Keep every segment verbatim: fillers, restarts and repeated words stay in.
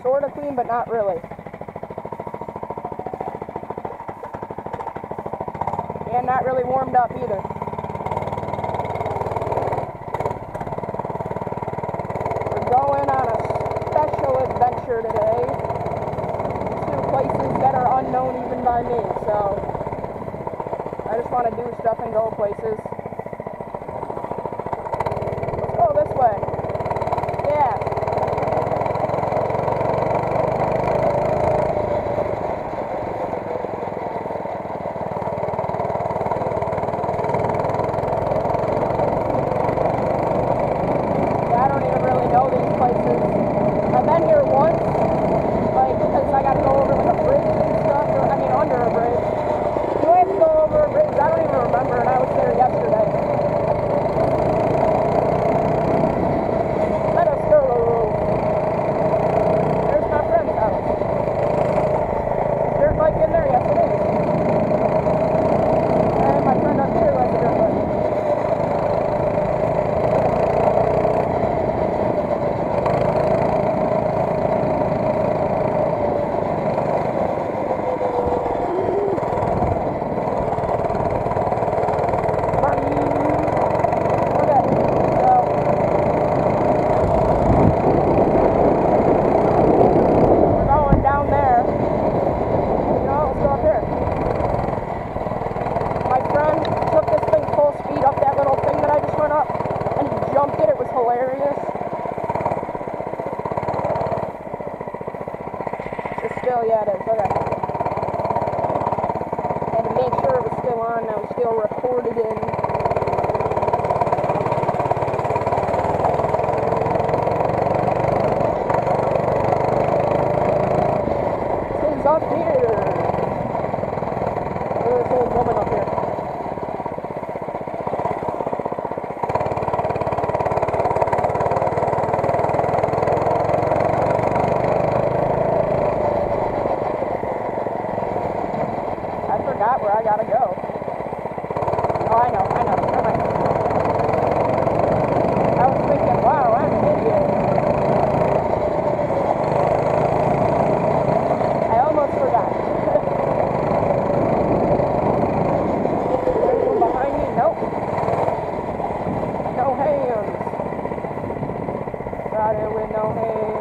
sort of clean, but not really. And not really warmed up either. We're going on a special adventure today to places that are unknown even by me, so I just want to do stuff and go places. Let's go this way. Yeah. Yeah, I don't even really know these places. I've been here once, like, because I got to go over like a bridge and stuff, or, I mean under a bridge. You have to go over a bridge, I don't even remember, and I was there yesterday. Let us go. There's my friend's house. Is dirt bike in there? Yes, it is. And my friend up here rides a dirt bike. Still, yeah, it is. Okay. Had to make sure it was still on. I was still recorded in. It's up here. There's this old woman up here. Where I gotta go. Oh, I know, I know. Never mind. I was thinking, wow, I'm an idiot. I almost forgot. Anyone behind me? Nope. No hands. Riding with no hands.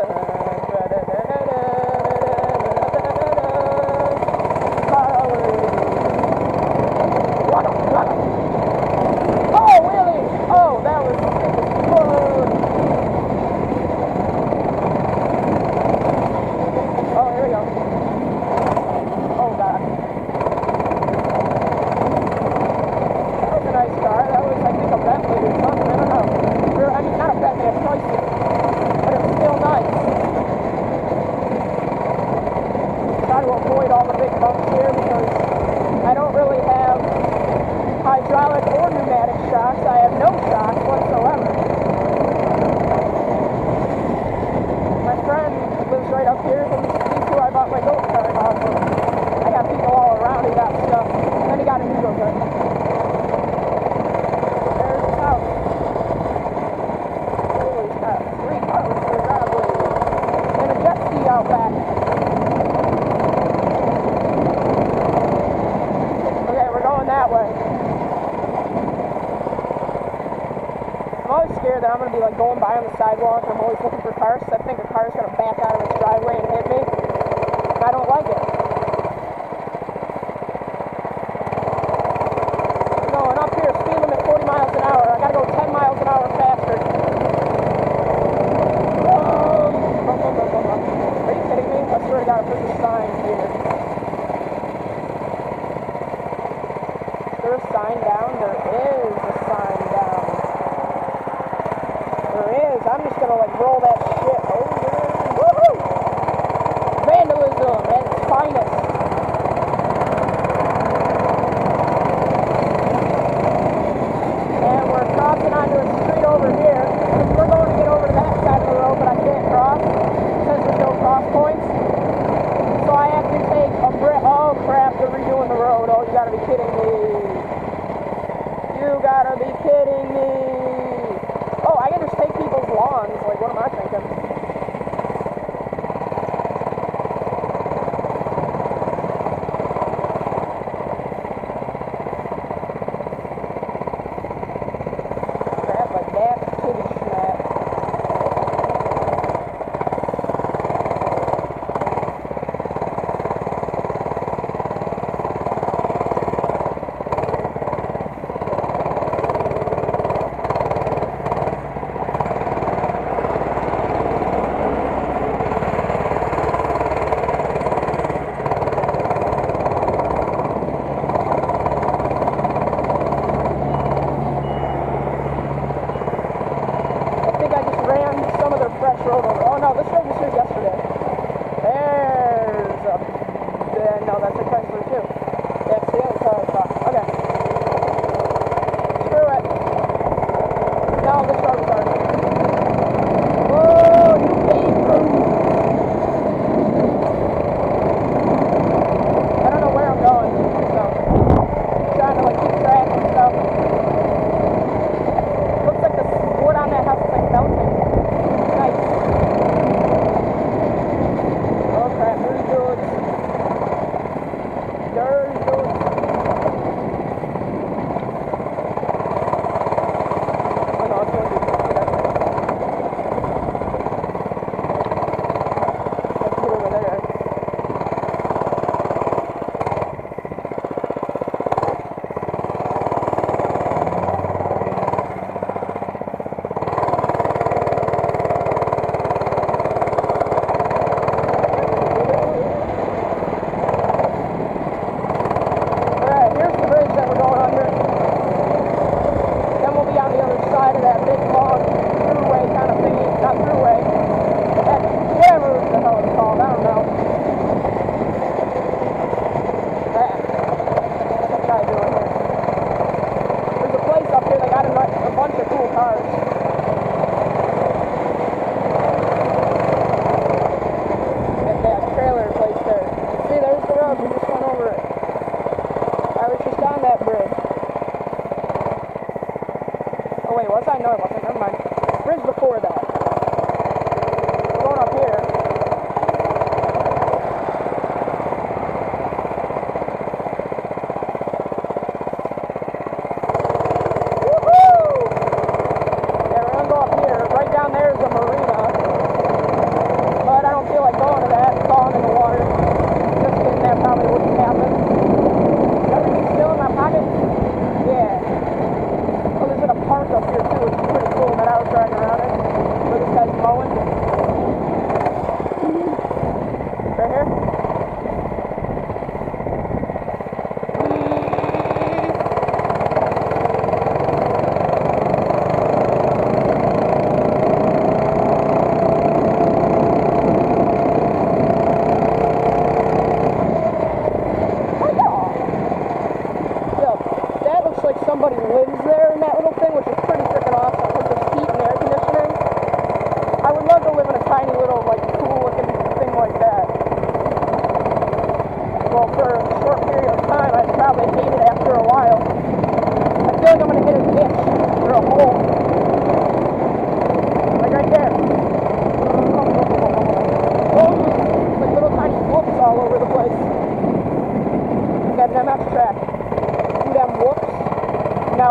Hydraulic or pneumatic shocks. I have no shocks whatsoever. My friend lives right up here, so these two I bought my go kart off of. I got people all around who got stuff. And then he got a new go kart. There's his house. Holy crap. Three cars for the driveway. And a jet ski out back. Okay, we're going that way. I'm always scared that I'm going to be like going by on the sidewalk and I'm always looking for cars because I think a car is going to back out of its driveway and hit me. And I don't like it. We're going up here, speed limit forty miles an hour. I got to go ten miles an hour faster. Um, are you kidding me? I swear to God, I put the sign here. Is there a sign down? There is a sign down. I'm just gonna like roll that shit over. Woohoo! Vandalism and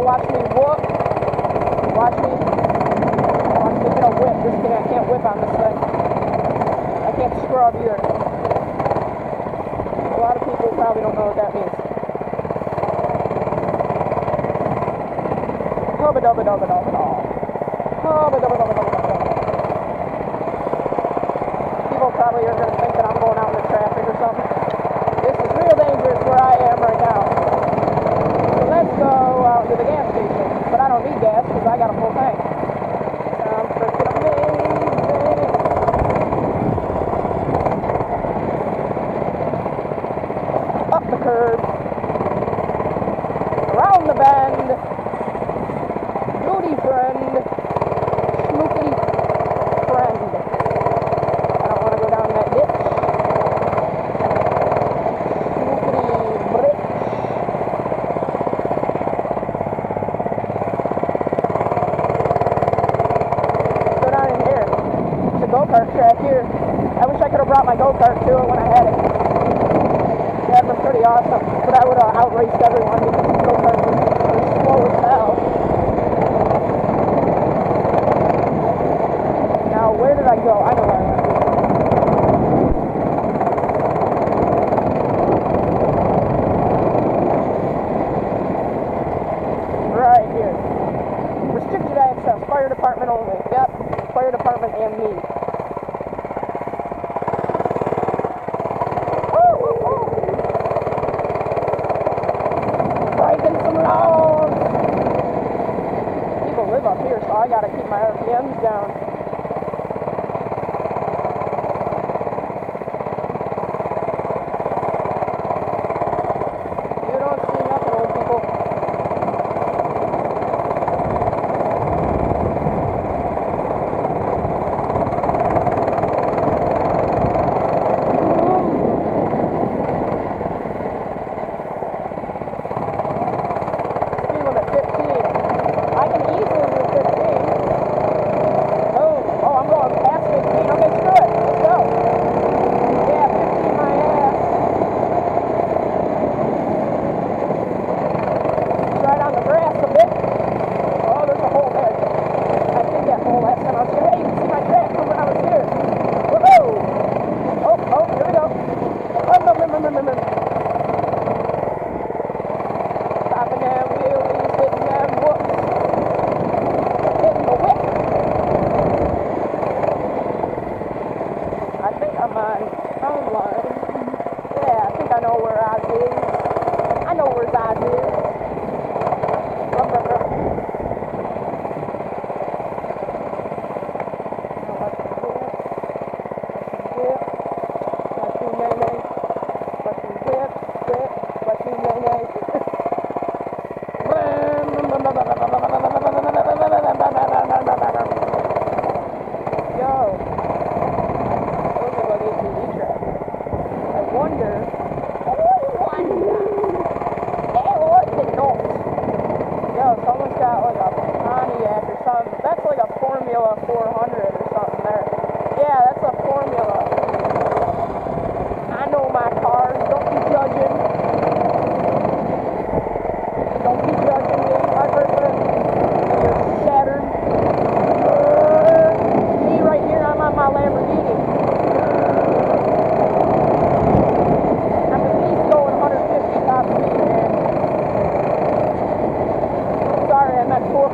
Now watch me whoop. Watch me. Watch me hit a whip. Just kidding, I can't whip on this thing. I can't scrub either. A lot of people probably don't know what that means. Hubba dubba dubba dubba dubba. Hubba dubba dubba dubba dubba. People probably are going to think that I'm going out in the traffic or something. This is real dangerous where I am right now. So let's go out to the gas station. But I don't need gas because I got a full tank. Sounds freaking amazing. Up the curb. Around the bend. Duty friend. Schmookity friend. I don't want to go down that ditch. Schmookity britch. Go down in here. There's a go-kart track here. I wish I could have brought my go-kart to it when I had it. That would have been pretty awesome. But I would have outraced everyone because these go-karts are slow as hell. Now, where did I go? I know where I went. Right here. Restricted access. Fire department only. Yep. Fire department and me. Woo, woo, woo. Breaking some laws. People live up here, so I gotta keep my R P Ms down.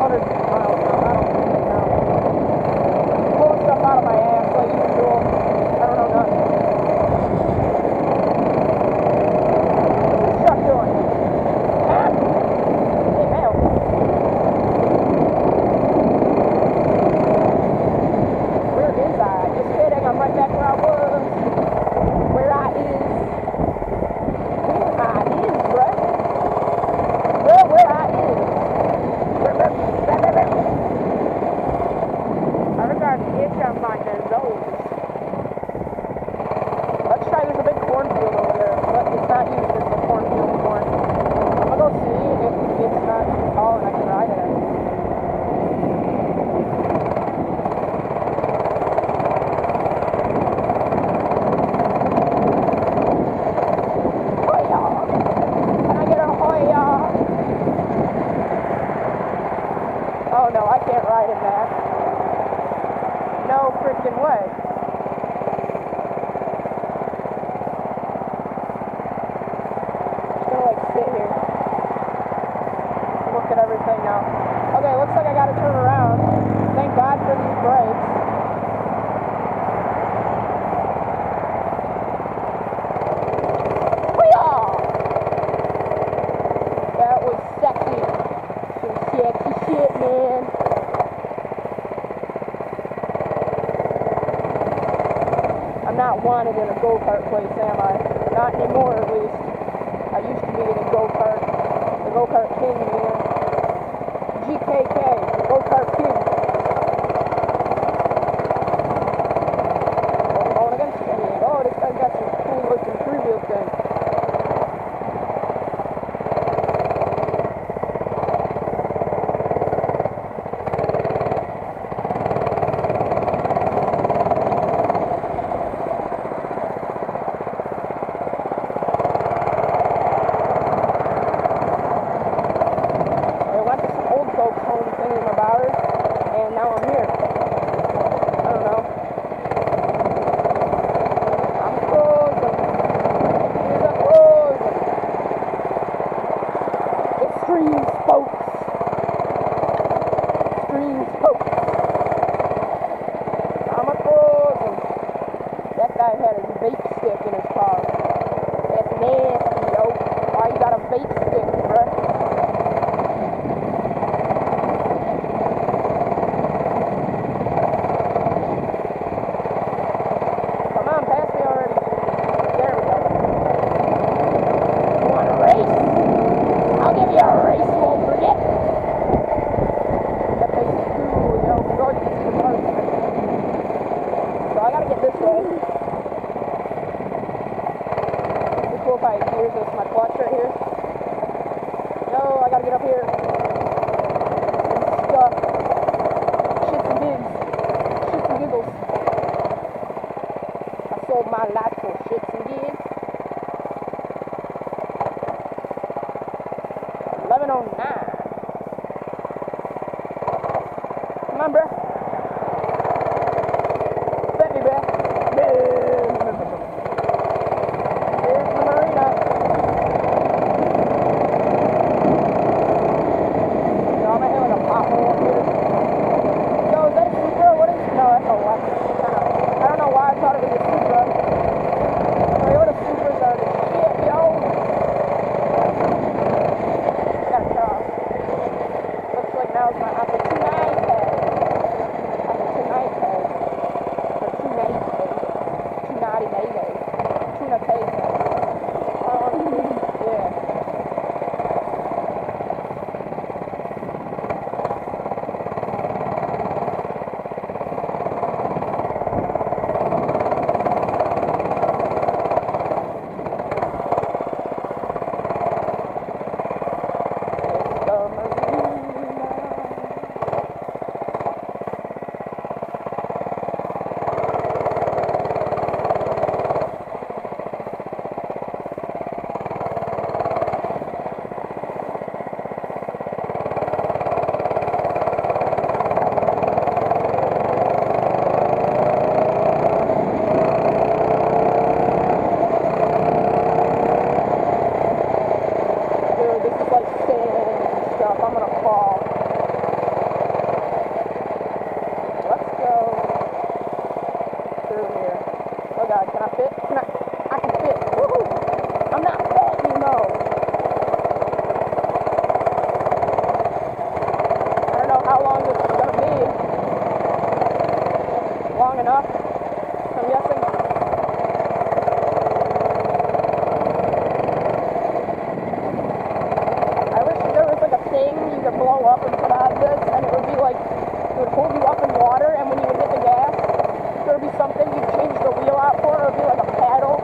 Pulling stuff out of my ass like usual. not wanted in a go-kart place, am I? Not anymore, at least. I used to be in a go-kart. The go-kart king, man. G K K, the go-kart king. Oh, I'm going against him. Oh, this guy's got some cool looking three-wheel thing. Come on, bruh. Bet me, bruh. Here's the marina. No, I'm gonna hit like a pothole up here. Yo, is that a Supra? What is? No, that's a Lexus. I don't know why I thought it was a Supra. Toyota Supras are the shit, yo. Gotta cross. Looks like now's my opportunity. Enough, I'm guessing. I wish there was like a thing you could blow up and put on this, and it would be like, it would hold you up in water, and when you would hit the gas, there would be something you'd change the wheel out for, it would be like a paddle,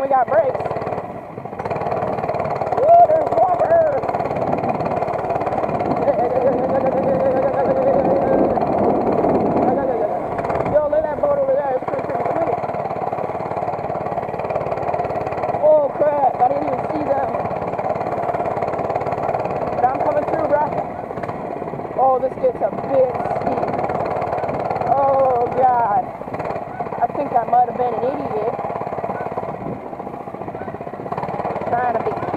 got brakes. Woo, there's water! Yo, look at that boat over there. It's pretty freaking sweet. Oh crap, I didn't even see them. But I'm coming through, bruh. Oh, this gets a bit steep. Oh god. I think I might have been an idiot. Trying to be